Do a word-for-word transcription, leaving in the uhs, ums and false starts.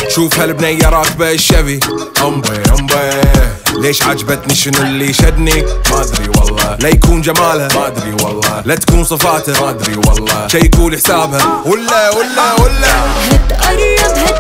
شوف هالبنية راكبة الشبي. أمبي أمبي ليش عجبتني شنو اللي شدني ما أدري والله. لا يكون جمالها ما أدري والله، لا تكون صفاتها ما أدري والله. شي يقول حسابها ولا ولا ولا هتقرب هت